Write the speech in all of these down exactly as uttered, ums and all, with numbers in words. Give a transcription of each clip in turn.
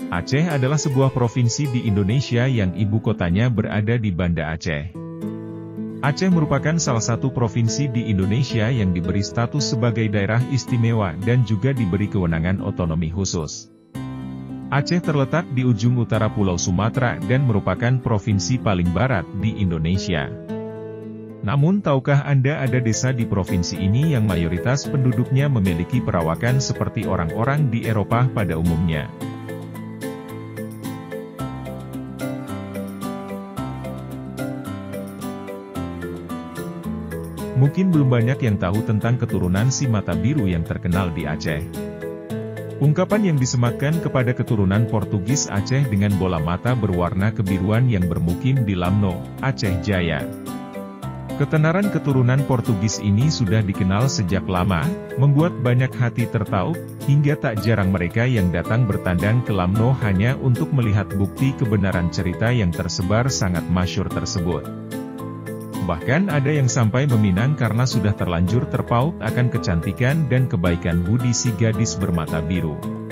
Aceh adalah sebuah provinsi di Indonesia yang ibu kotanya berada di Banda Aceh. Aceh merupakan salah satu provinsi di Indonesia yang diberi status sebagai daerah istimewa dan juga diberi kewenangan otonomi khusus. Aceh terletak di ujung utara Pulau Sumatera dan merupakan provinsi paling barat di Indonesia. Namun tahukah Anda ada desa di provinsi ini yang mayoritas penduduknya memiliki perawakan seperti orang-orang di Eropa pada umumnya? Mungkin belum banyak yang tahu tentang keturunan si mata biru yang terkenal di Aceh. Ungkapan yang disematkan kepada keturunan Portugis Aceh dengan bola mata berwarna kebiruan yang bermukim di Lamno, Aceh Jaya. Ketenaran keturunan Portugis ini sudah dikenal sejak lama, membuat banyak hati tertaut, hingga tak jarang mereka yang datang bertandang ke Lamno hanya untuk melihat bukti kebenaran cerita yang tersebar sangat masyhur tersebut. Bahkan ada yang sampai meminang karena sudah terlanjur terpaut akan kecantikan dan kebaikan budi si gadis bermata biru.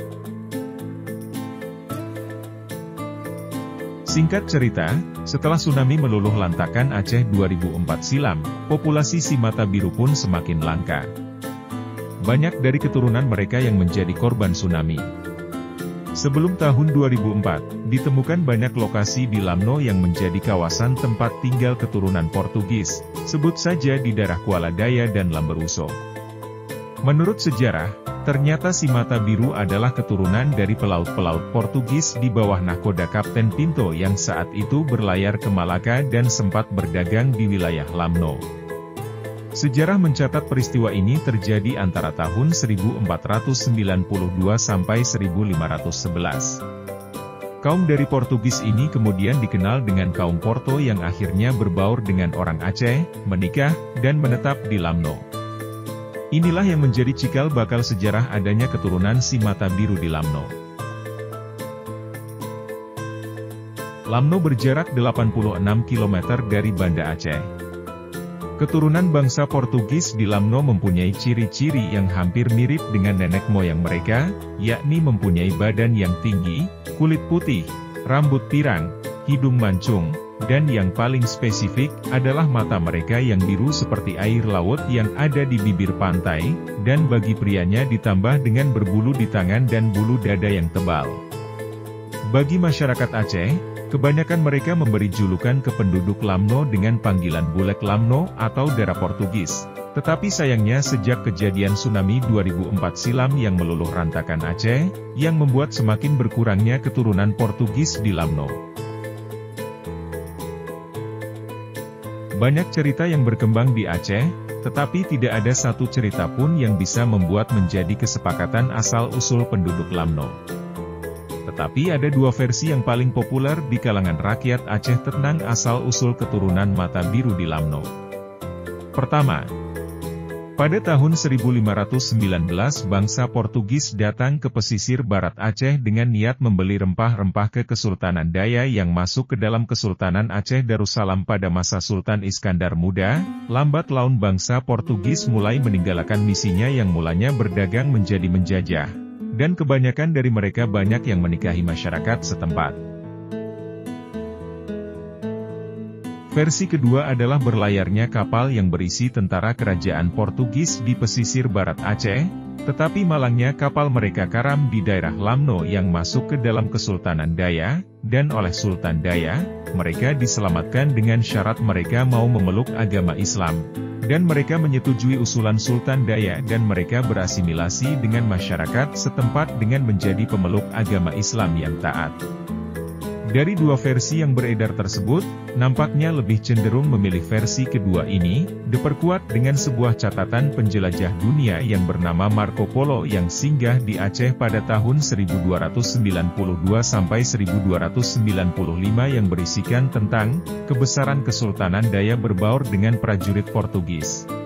Singkat cerita, setelah tsunami meluluh lantakan Aceh dua ribu empat silam, populasi si mata biru pun semakin langka. Banyak dari keturunan mereka yang menjadi korban tsunami. Sebelum tahun dua ribu empat, ditemukan banyak lokasi di Lamno yang menjadi kawasan tempat tinggal keturunan Portugis, sebut saja di daerah Kuala Daya dan Lamberuso. Menurut sejarah, ternyata si mata biru adalah keturunan dari pelaut-pelaut Portugis di bawah nahkoda Kapten Pinto yang saat itu berlayar ke Malaka dan sempat berdagang di wilayah Lamno. Sejarah mencatat peristiwa ini terjadi antara tahun seribu empat ratus sembilan puluh dua sampai seribu lima ratus sebelas. Kaum dari Portugis ini kemudian dikenal dengan kaum Porto yang akhirnya berbaur dengan orang Aceh, menikah, dan menetap di Lamno. Inilah yang menjadi cikal bakal sejarah adanya keturunan si mata biru di Lamno. Lamno berjarak delapan puluh enam kilometer dari Banda Aceh. Keturunan bangsa Portugis di Lamno mempunyai ciri-ciri yang hampir mirip dengan nenek moyang mereka, yakni mempunyai badan yang tinggi, kulit putih, rambut pirang, hidung mancung, dan yang paling spesifik adalah mata mereka yang biru seperti air laut yang ada di bibir pantai, dan bagi prianya ditambah dengan berbulu di tangan dan bulu dada yang tebal. Bagi masyarakat Aceh, kebanyakan mereka memberi julukan ke penduduk Lamno dengan panggilan Bulek Lamno atau Dara Portugis. Tetapi sayangnya sejak kejadian tsunami dua ribu empat silam yang meluluh rantakan Aceh, yang membuat semakin berkurangnya keturunan Portugis di Lamno. Banyak cerita yang berkembang di Aceh, tetapi tidak ada satu cerita pun yang bisa membuat menjadi kesepakatan asal-usul penduduk Lamno. Tetapi ada dua versi yang paling populer di kalangan rakyat Aceh tentang asal-usul keturunan mata biru di Lamno. Pertama, pada tahun seribu lima ratus sembilan belas bangsa Portugis datang ke pesisir barat Aceh dengan niat membeli rempah-rempah ke Kesultanan Daya yang masuk ke dalam Kesultanan Aceh Darussalam pada masa Sultan Iskandar Muda. Lambat laun bangsa Portugis mulai meninggalkan misinya yang mulanya berdagang menjadi menjajah. Dan kebanyakan dari mereka banyak yang menikahi masyarakat setempat. Versi kedua adalah berlayarnya kapal yang berisi tentara kerajaan Portugis di pesisir barat Aceh, tetapi malangnya kapal mereka karam di daerah Lamno yang masuk ke dalam Kesultanan Daya, dan oleh Sultan Daya, mereka diselamatkan dengan syarat mereka mau memeluk agama Islam. Dan mereka menyetujui usulan Sultan Daya dan mereka berasimilasi dengan masyarakat setempat dengan menjadi pemeluk agama Islam yang taat. Dari dua versi yang beredar tersebut, nampaknya lebih cenderung memilih versi kedua ini, diperkuat dengan sebuah catatan penjelajah dunia yang bernama Marco Polo yang singgah di Aceh pada tahun seribu dua ratus sembilan puluh dua sampai seribu dua ratus sembilan puluh lima yang berisikan tentang kebesaran Kesultanan Daya berbaur dengan prajurit Portugis.